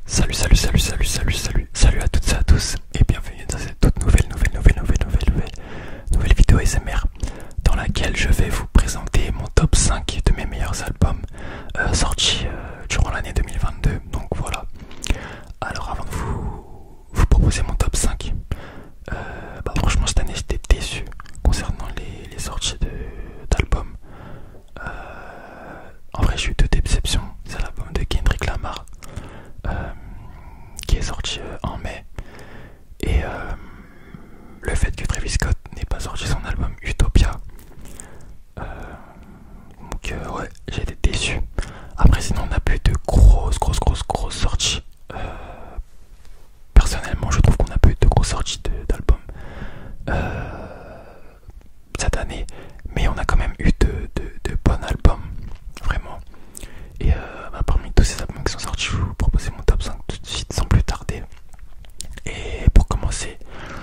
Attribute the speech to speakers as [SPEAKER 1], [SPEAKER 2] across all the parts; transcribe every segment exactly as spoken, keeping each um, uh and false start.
[SPEAKER 1] Salut, salut, salut, salut, salut, salut, salut à toutes et à tous et bienvenue dans cette toute nouvelle, nouvelle, nouvelle, nouvelle, nouvelle, nouvelle, nouvelle vidéo A S M R dans laquelle je vais vous présenter mon top cinq de mes meilleurs albums euh, sortis euh, durant l'année deux mille vingt-deux. Donc voilà. Alors avant de vous, vous proposer mon top cinq, euh, bah franchement cette année j'étais déçu concernant les, les sorties d'albums. Euh, en vrai j'ai eu deux déceptions. C'est l'album de Kendrick Lamar. Euh, qui est sorti euh, en mai, et euh, le fait que Travis Scott n'ait pas sorti son album Utopia, euh, donc euh, ouais, j'ai été déçu. Après sinon on a pas eu de grosses grosses grosses grosses sorties. Euh, personnellement je trouve qu'on a pas eu de grosses sorties d'albums euh, cette année, mais on a quand même eu de, de, de bons albums vraiment. Et euh, bah, parmi tous ces albums qui sont sortis, je vais vous proposer mon top cinq tout de suite sans plus tarder. Et pour commencer,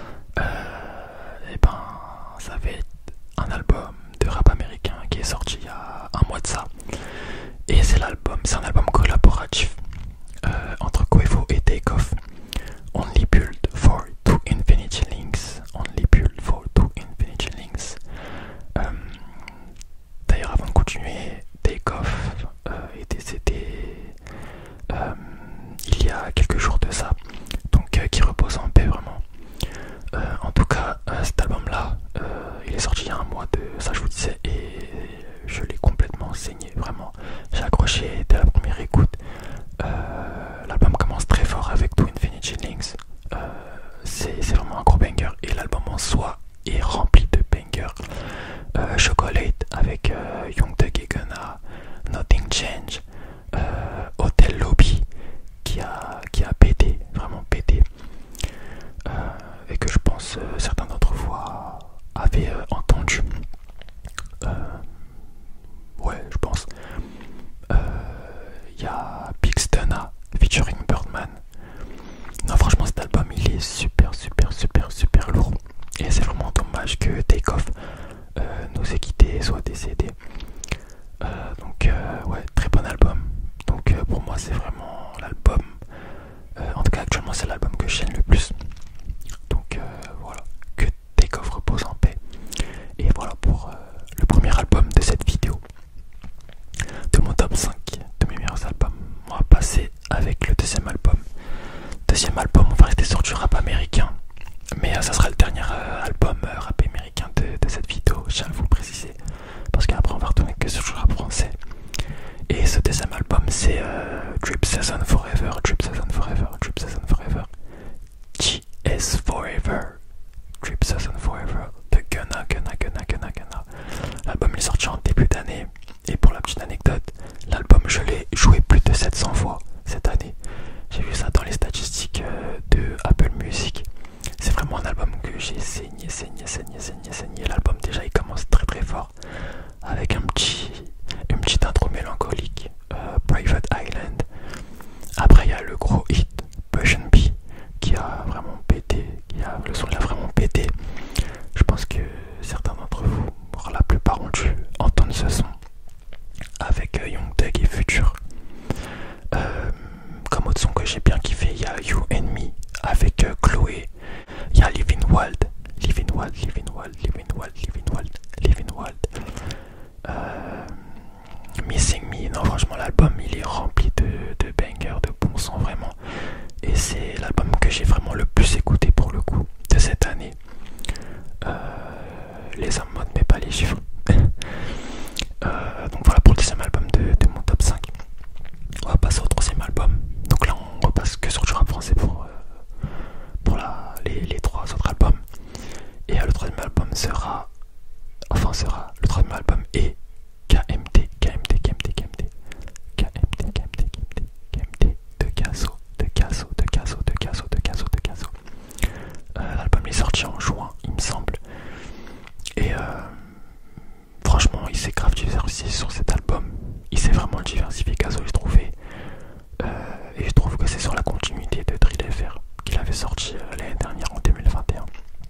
[SPEAKER 1] euh, et ben, ça va être un album de rap américain qui est sorti il y a un mois de ça. Et c'est l'album, c'est un album collaboratif euh, entre Quavo et Takeoff. Only Built for Two Infinity Links. Only Built for Two Infinity Links. Euh, D'ailleurs, avant de continuer, Takeoff euh, est décédé euh, il y a quelques jours de ça, donc euh, qui repose en paix vraiment. Euh, en tout cas, euh, cet album-là, euh, il est sorti il y a un mois de ça, je vous disais, et je l'ai complètement saigné vraiment. J'ai accroché dès la première écoute. Euh, L'album commence très fort avec Two Infinity Links. Euh, C'est vraiment un gros banger et l'album en soi est rempli de bangers. Euh, Chocolate avec euh, Young Thug et Gunna, Nothing Change, euh, Hotel Lobby qui a, qui a pété, vraiment pété, euh, et que je pense euh, certains d'entre vous a, avaient euh, entendu. Euh, ouais, je pense. Il euh, y a Big Stunna featuring Birdman. Non, franchement, cet album il est super, super, super, super lourd. Et c'est vraiment dommage que Takeoff euh, nous ait quittés, soit décédé. Euh, donc, euh, ouais, très bon album. Donc, euh, pour moi, c'est vraiment l'album. Euh, en tout cas, actuellement, c'est l'album que j'aime le plus. Donc, euh, voilà, que Takeoff repose en paix. Et voilà pour euh, le premier album de cette vidéo. De mon top cinq de mes meilleurs albums. On va passer avec le deuxième album. Deuxième album, on va rester sur du rap américain, mais euh, ça sera le dernier euh, album euh, rap américain de, de cette vidéo, je tiens à vous le préciser, parce qu'après on va retourner que sur du rap français. Et ce deuxième album c'est euh, Drip Season Forever, Drip Season Forever, Drip Season Forever, G S Forever, Drip Season Forever, de Gunna, Gunna, Gunna, Gunna, Gunna. L'album est sorti en début d'année, et pour la petite anecdote, l'album je l'ai joué plus de sept cents fois cette année. J'ai vu ça dans les statistiques euh, de Apple Music. C'est vraiment un album que j'ai saigné, saigné, saigné, saigné, saigné. L'album déjà il commence très très fort avec un petit, une petite intro mélancolique, euh, Private Island. Après il y a le gros hit Push and Be qui a vraiment pété, qui a, le son il a vraiment pété. Je pense que certains d'entre vous, voire la plupart ont dû entendre ce son avec euh, Young Thug et Future. Euh, Comme autre son que j'ai bien kiffé, il y a You and Me avec euh, Chloé. Il y a Living Wild, Living Wild, Living Wild, Living Wild, Living Wild, Living Wild. Euh, Missing Me. Non, franchement, l'album il est rempli de, de bangers, de bons sons vraiment. Et c'est l'album que j'ai vraiment le plus écouté pour le coup de cette année. Euh, les hommes modes, mais pas les chiffres. euh, donc voilà pour le deuxième album de, de mon top cinq. On va passer au troisième album. Donc là on repasse que sur du rap français pour, euh, pour la, les, les trois autres albums. Et euh, le troisième album sera, enfin sera, le troisième album est K M T, K M T, K M T, K M T, K M T, K M T, K M T, K M T, de Casso, de Casso, de Casso, de Casso, de Casso, de Casso. Euh, l'album est sorti en juin, il me semble. Et euh, franchement, il s'est grave diversifié sur cet album. Il s'est vraiment diversifié, Casso, j'ai trouvé. Euh, et je trouve que c'est sur la continuité de Drill F R qu'il avait sorti euh, l'année dernière en deux mille vingt et un.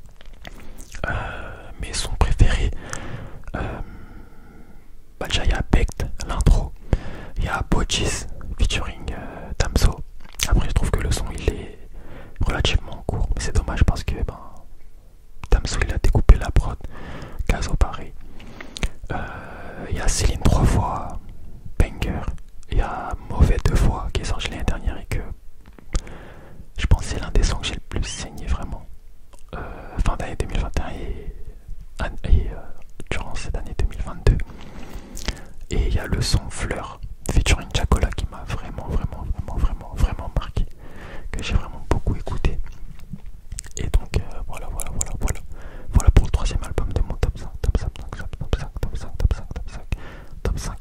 [SPEAKER 1] Euh, mais son préféré, euh, bah déjà il y a Becked, l'intro. Il y a Bochis featuring euh, Damso. Après je trouve c'est dommage parce que ben, Damso il a découpé la prod, Gazo pareil. Il euh, y a Céline trois fois, Banger. Il y a Mauvais deux fois qui est sorti l'année dernière et que je pense que c'est l'un des sons que j'ai le plus saigné vraiment. Euh, fin d'année deux mille vingt et un et, et euh, durant cette année deux mille vingt-deux. Et il y a le son Fleur featuring Chacola qui m'a vraiment vraiment vraiment vraiment vraiment marqué, que j'ai vraiment beaucoup écouté. Et donc euh, voilà voilà voilà voilà voilà pour le troisième album de mon top cinq top cinq top cinq top cinq top cinq top cinq top cinq top cinq.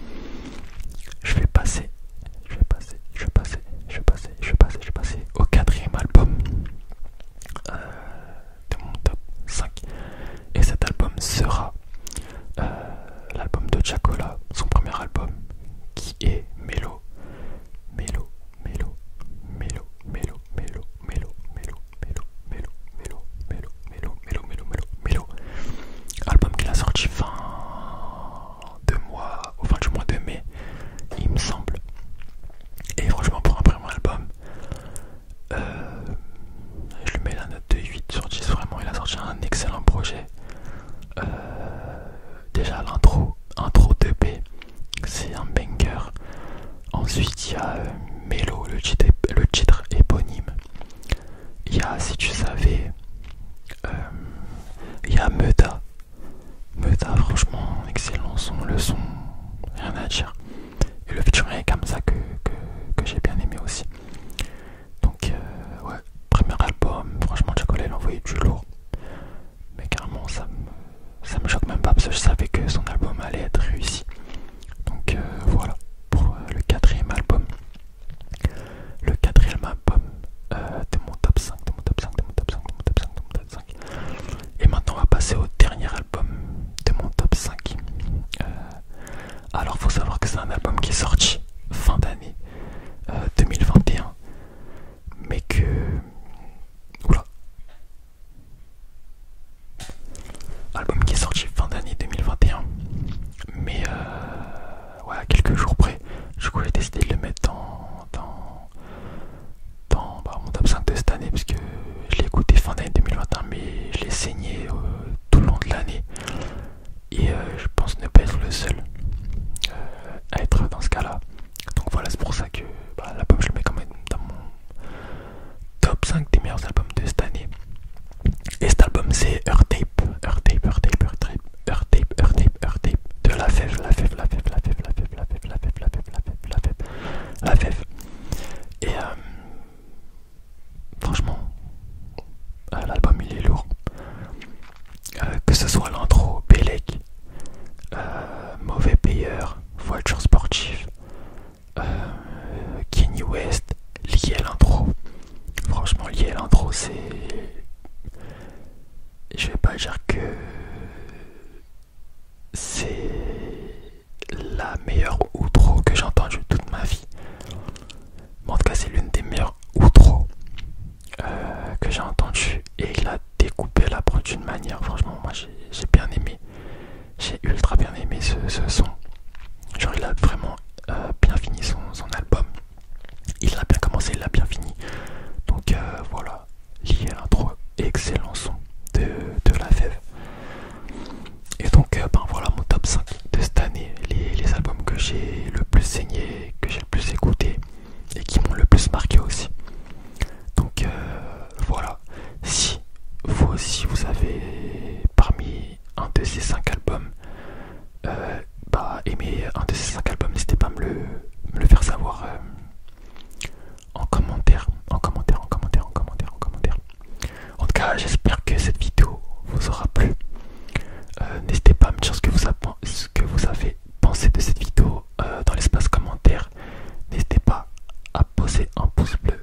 [SPEAKER 1] Je vais passer je vais passer je vais passer je vais passer je vais passer je vais passer au quatrième album euh, de mon top cinq. Et cet album sera euh, l'album de Chacola, son premier album, qui est Mélo. Mélo, Mélo, Mélo, Mélo, Mélo, Mélo, Mélo, Mélo, Mélo, Mélo, Mélo, Mélo, Mélo, Mélo, Mélo, Mélo. Album qu'il a sorti fin de mois, au fin du mois de mai, il me semble. Et franchement, pour un premier album, euh, je lui mets la note de huit sur dix. Vraiment, il a sorti un excellent projet. Euh, déjà l'intro, intro deux B, c'est un banger. Ensuite il y a euh, Mélo, le titre, le titre éponyme. Il y a Si tu savais. Euh, il y a Meuta. Meuta, franchement, excellent son, le son, rien à dire. Et le featuring est comme ça que, que, que j'ai bien aimé aussi. Donc euh, ouais, premier album, franchement Chacola il a envoyé du lourd. Mais carrément ça me, ça me choque même pas parce que je savais que son album allait être réussi. Donc euh, voilà pour euh, le quatrième album. Le quatrième album euh, de mon top cinq, de mon top cinq, de mon top cinq, de mon top cinq, de mon top cinq. Et maintenant on va passer au dernier album de mon top cinq. Euh, alors faut savoir que c'est un album qui est sorti fin d'année euh, deux mille vingt et un. Mais que... Oula. Album qui est sorti fin d'année deux mille vingt et un. Mais euh, ouais, à quelques jours près. Du coup j'ai décidé de le mettre dans, dans, dans bah, mon top cinq de cette année. Parce que je l'ai écouté fin d'année deux mille vingt et un. Mais je l'ai saigné euh, tout le long de l'année. Et euh, je pense ne pas être le seul euh, à être dans ce cas là. Donc voilà, c'est pour ça que bah, l'album je le mets quand même dans mon top cinq des meilleurs albums de cette année. Et cet album c'est Earthtape, Earthtape, Earthtape, Earthtape, Earthtape, Earthtape, Earthtape de La Fève, La Fève, La Fève, La Fève, La Fève, La Fève, La Fève, La Fève, La Fève, La Fève, La Fève. Et euh, franchement, euh, l'album il est lourd. Euh, que ce soit l'intro, Bélec, euh, Mauvais payeur, Voiture sportive, euh, Kanye West, lié à l'intro. Franchement, lié à l'intro, c'est... Je vais pas dire que c'est la meilleure outro que j'ai entendue toute ma vie. Mais en tout cas, c'est l'une des meilleures outros euh, que j'ai entendues. Et il a découpé la prod d'une manière, franchement, moi j'ai bien aimé. J'ai ultra bien aimé ce, ce son. Genre, il a vraiment euh, bien fini son, son album. Il l'a bien commencé, il l'a bien fini. Donc euh, voilà, lié à l'intro, excellent son de, de La Fève. Et donc euh, ben voilà mon top cinq de cette année, les, les albums que j'ai le plus saigné, que j'ai le plus écouté et qui m'ont le plus marqué aussi. Donc euh, voilà, si vous aussi vous avez parmi un de ces cinq albums euh, bah aimé un de ces cinq albums, n'hésitez pas à me le, me le faire savoir euh, en commentaire, en commentaire, en commentaire, en commentaire, en commentaire. En tout cas, j'espère que cette vidéo vous aura plu. Euh, N'hésitez pas à me dire ce que vous, a, ce que vous avez pensé de cette vidéo euh, dans l'espace commentaire. N'hésitez pas à poser un pouce bleu